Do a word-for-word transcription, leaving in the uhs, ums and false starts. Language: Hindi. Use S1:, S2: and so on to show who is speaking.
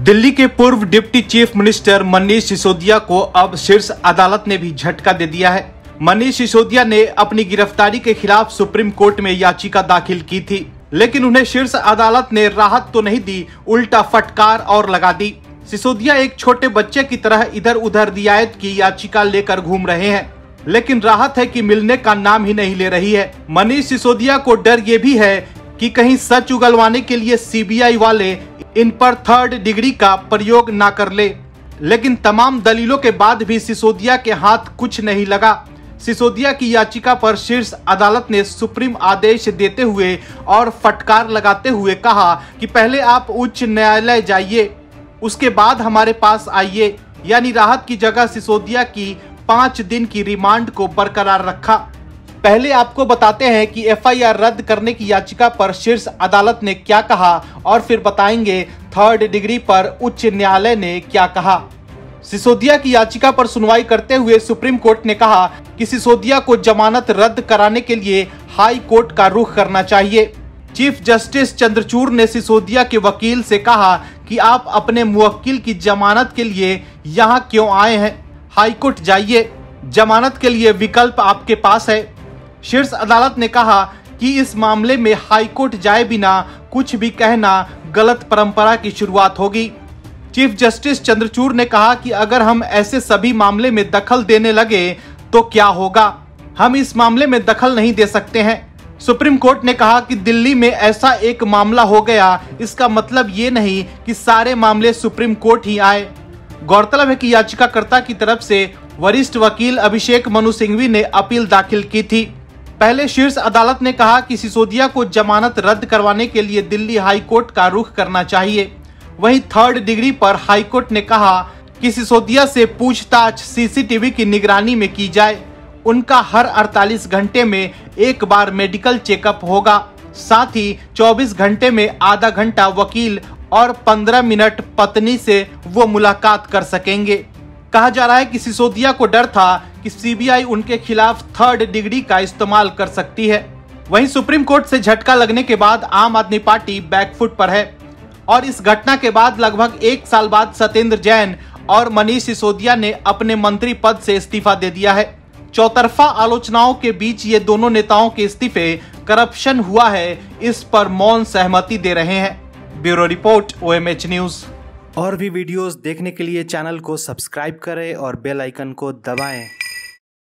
S1: दिल्ली के पूर्व deputy chief minister Manish Sisodia को अब शीर्ष अदालत ने भी झटका दे दिया है। मनीष सिसोदिया ने अपनी गिरफ्तारी के खिलाफ सुप्रीम कोर्ट में याचिका दाखिल की थी, लेकिन उन्हें शीर्ष अदालत ने राहत तो नहीं दी, उल्टा फटकार और लगा दी। सिसोदिया एक छोटे बच्चे की तरह इधर उधर रियायत की याचिका लेकर घूम रहे हैं, लेकिन राहत है कि मिलने का नाम ही नहीं ले रही है। मनीष सिसोदिया को डर ये भी है कि कहीं सच उगलवाने के लिए सीबीआई वाले इन पर थर्ड डिग्री का प्रयोग ना कर ले, लेकिन तमाम दलीलों के बाद भी सिसोदिया के हाथ कुछ नहीं लगा। सिसोदिया की याचिका पर शीर्ष अदालत ने सुप्रीम आदेश देते हुए और फटकार लगाते हुए कहा कि पहले आप उच्च न्यायालय जाइए, उसके बाद हमारे पास आइए। यानी राहत की जगह सिसोदिया की पांच दिन की रिमांड को बरकरार रखा। पहले आपको बताते हैं कि एफआईआर रद्द करने की याचिका पर शीर्ष अदालत ने क्या कहा और फिर बताएंगे थर्ड डिग्री पर उच्च न्यायालय ने क्या कहा। सिसोदिया की याचिका पर सुनवाई करते हुए सुप्रीम कोर्ट ने कहा कि सिसोदिया को जमानत रद्द कराने के लिए हाई कोर्ट का रुख करना चाहिए। चीफ जस्टिस चंद्रचूड़ ने सिसोदिया के वकील से कहा कि आप अपने मुवक्किल की जमानत के लिए यहाँ क्यों आए हैं, हाई कोर्ट जाइए, जमानत के लिए विकल्प आपके पास है। शीर्ष अदालत ने कहा कि इस मामले में हाई कोर्ट जाए बिना कुछ भी कहना गलत परंपरा की शुरुआत होगी। चीफ जस्टिस चंद्रचूड़ ने कहा कि अगर हम ऐसे सभी मामले में दखल देने लगे तो क्या होगा, हम इस मामले में दखल नहीं दे सकते हैं। सुप्रीम कोर्ट ने कहा कि दिल्ली में ऐसा एक मामला हो गया, इसका मतलब ये नहीं कि सारे मामले सुप्रीम कोर्ट ही आए। गौरतलब है कि याचिकाकर्ता की तरफ से वरिष्ठ वकील अभिषेक मनु सिंघवी ने अपील दाखिल की थी। पहले शीर्ष अदालत ने कहा कि सिसोदिया को जमानत रद्द करवाने के लिए दिल्ली हाई कोर्ट का रुख करना चाहिए। वहीं थर्ड डिग्री पर हाई कोर्ट ने कहा कि सिसोदिया से पूछताछ सीसीटीवी की निगरानी में की जाए, उनका हर अड़तालीस घंटे में एक बार मेडिकल चेकअप होगा, साथ ही चौबीस घंटे में आधा घंटा वकील और पंद्रह मिनट पत्नी से वो मुलाकात कर सकेंगे। कहा जा रहा है कि सिसोदिया को डर था कि सीबीआई उनके खिलाफ थर्ड डिग्री का इस्तेमाल कर सकती है। वहीं सुप्रीम कोर्ट से झटका लगने के बाद आम आदमी पार्टी बैकफुट पर है और इस घटना के बाद लगभग एक साल बाद सत्येंद्र जैन और मनीष सिसोदिया ने अपने मंत्री पद से इस्तीफा दे दिया है। चौतरफा आलोचनाओं के बीच ये दोनों नेताओं के इस्तीफे करप्शन हुआ है, इस पर मौन सहमति दे रहे हैं। Bureau report, OMH news.
S2: और भी वीडियोस देखने के लिए चैनल को सब्सक्राइब करें और बेल आइकन को दबाएं।